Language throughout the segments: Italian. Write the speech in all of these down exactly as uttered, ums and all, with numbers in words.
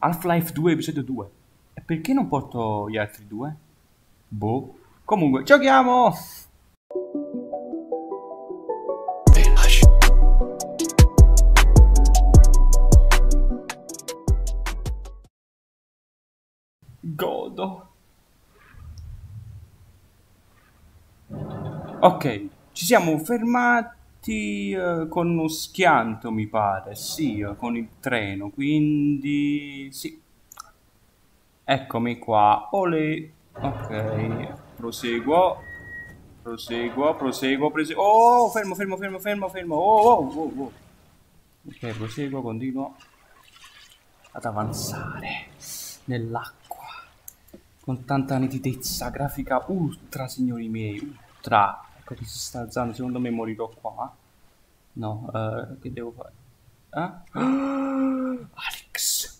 Half-Life due episodio due. E perché non porto gli altri due? Boh. Comunque, giochiamo! Godo. Ok, ci siamo fermati eh, con uno schianto, mi pare. Sì, eh, con il treno, quindi sì. Eccomi qua. Olè. Ok, proseguo. Proseguo, proseguo, proseguo. Oh, fermo, fermo, fermo, fermo, fermo. Oh, oh, oh, oh. Ok, proseguo, continuo ad avanzare nell'acqua con tanta nitidezza grafica ultra, signori miei, ultra. Ecco che si sta alzando, secondo me morirò qua. No, eh, che devo fare? Eh? Alex!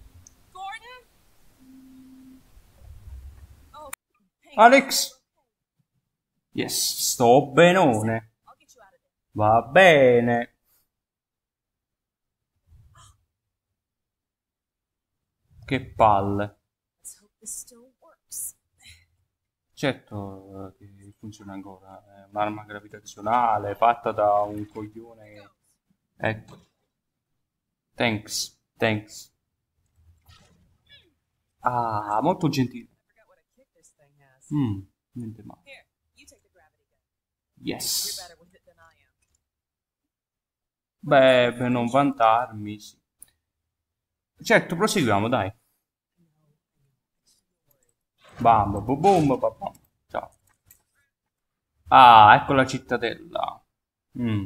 Alex! Yes, sto benone. Va bene. Che palle. Certo eh, che funziona ancora. È un'arma gravitazionale fatta da un coglione. Ecco. Thanks. Thanks. Ah, molto gentile. Mm, niente male. Yes. Beh, per non vantarmi, sì. Certo, proseguiamo, dai. Bam, bam, bam, bam, bam, bam. Ciao. Ah, ecco la cittadella. Mm.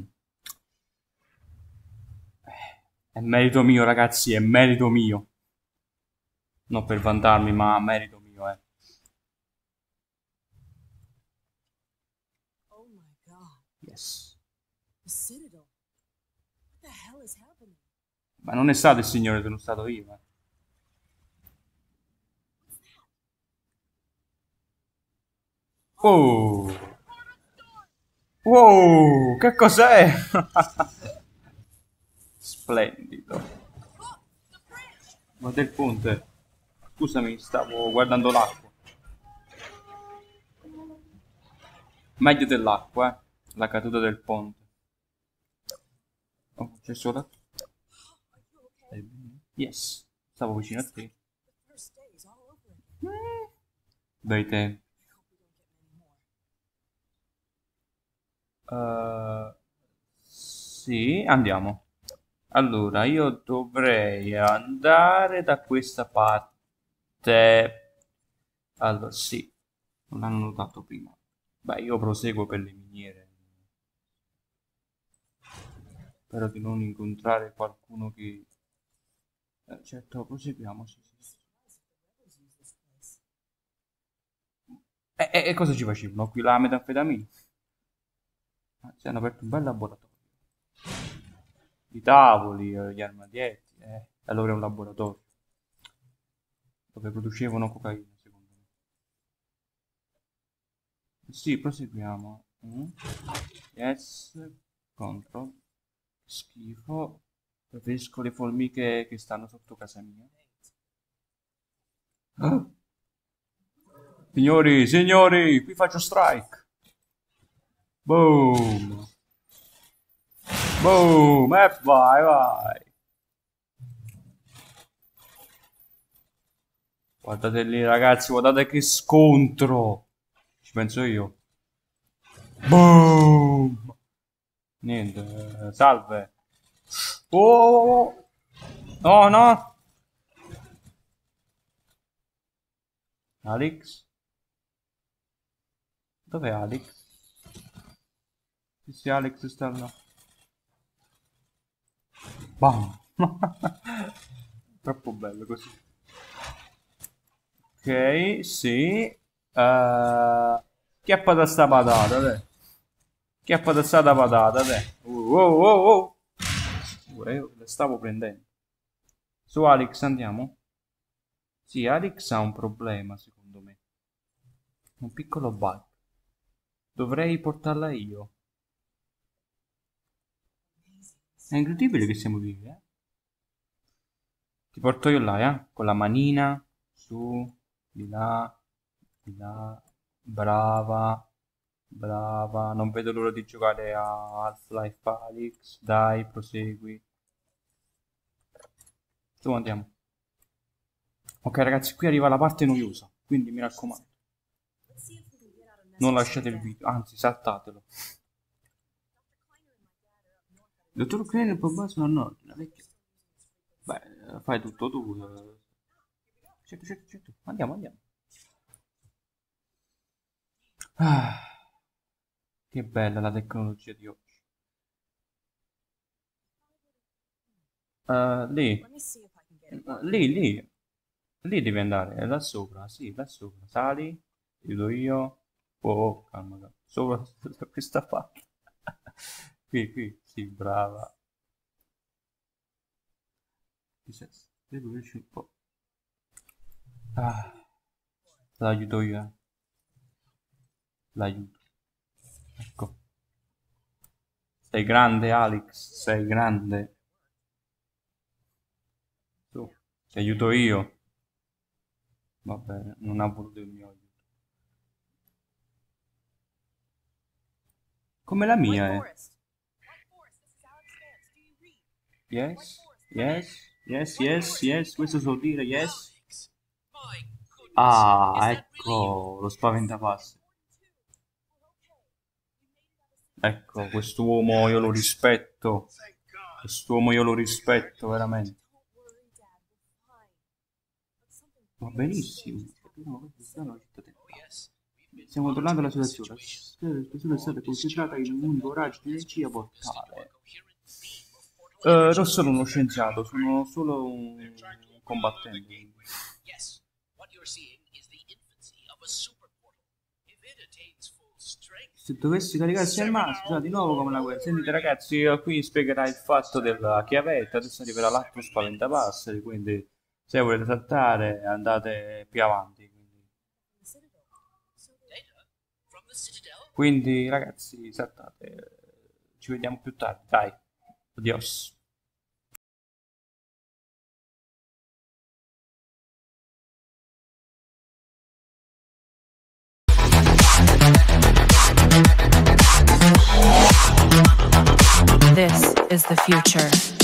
È merito mio, ragazzi, è merito mio. Non per vantarmi, ma merito mio, eh. Yes. Ma non è stato il signore, sono stato io, eh. Oh! Wow! Che cos'è? Splendido. Guarda il ponte. Scusami, stavo guardando l'acqua. Meglio dell'acqua, eh. La caduta del ponte. Oh, c'è solo... Yes. Stavo vicino a te. Bei tempi. Uh, sì, andiamo. Allora, io dovrei andare da questa parte. Allora, sì, non l'hanno notato prima. Beh, io proseguo per le miniere. Spero di non incontrare qualcuno che... Eh, certo, proseguiamo, sì, sì, sì. E, e- e cosa ci facevano? Qui la metanfetamina? Ah, ci hanno aperto un bel laboratorio. I tavoli, eh, gli armadietti, eh. Allora è un laboratorio dove producevano cocaina, secondo me. Sì, proseguiamo. Mm. Yes, control. Schifo. Preferisco le formiche che stanno sotto casa mia. Ah! Signori, signori, qui faccio strike. Boom. Boom. E vai, vai. Guardate lì, ragazzi, guardate che scontro. Ci penso io. Boom. Niente, eh, salve. Oh, no, no. Alex? Dov'è Alex? Sì, sì, Alex sta là. Bam. Troppo bello così. Ok, sì. Uh, chiappa da sta patata, dai. Chiappa da sta patata, dai. Oh, oh, oh, oh. Uh, eh, la stavo prendendo. Su Alex andiamo? Sì, Alex ha un problema, secondo me. Un piccolo bug. Dovrei portarla io. È incredibile che siamo vivi, eh? Ti porto io là, eh? Con la manina. Su, di là, di là. Brava, brava. Non vedo l'ora di giocare a Half-Life Alyx. Dai, prosegui. Su, andiamo. Ok, ragazzi, qui arriva la parte noiosa. Quindi mi raccomando. Non lasciate il video, anzi, saltatelo. Il dottor Klein e Bob sono a nord, la vecchia. Beh, fai tutto tu. eh. Certo, certo, certo. Andiamo, andiamo. Ah, che bella la tecnologia di oggi. Eh, lì, Eh, lì, lì, lì devi andare, è là sopra, sì, là sopra. Sali, ti do io. Oh, calma, calma. Sopra da questa parte. Qui, qui, sì, brava. Ti sei- Devo riuscire un po'. Ah, l'aiuto io, eh. L'aiuto. Ecco. Sei grande, Alex, sei grande. Su, ti aiuto io. Va bene, non ha voluto il mio aiuto. Come la mia, eh. Yes, yes, yes, yes, yes, questo so dire, yes. Ah, ecco, lo spaventapasseri. Ecco, quest'uomo io lo rispetto. Quest'uomo io lo rispetto, veramente. Va benissimo. Stiamo tornando alla situazione. La situazione è stata concentrata in un unico raggio di energia portale. Eh, non sono uno scienziato, sono solo un combattente. Se dovessi caricarsi al massimo, di nuovo come la guerra. Sentite ragazzi, io qui spiegherai il fatto della chiavetta, adesso arriverà l'altro spaventapasseri, quindi se volete saltare andate più avanti. Quindi, quindi ragazzi, saltate, ci vediamo più tardi, dai, adios. This is the future.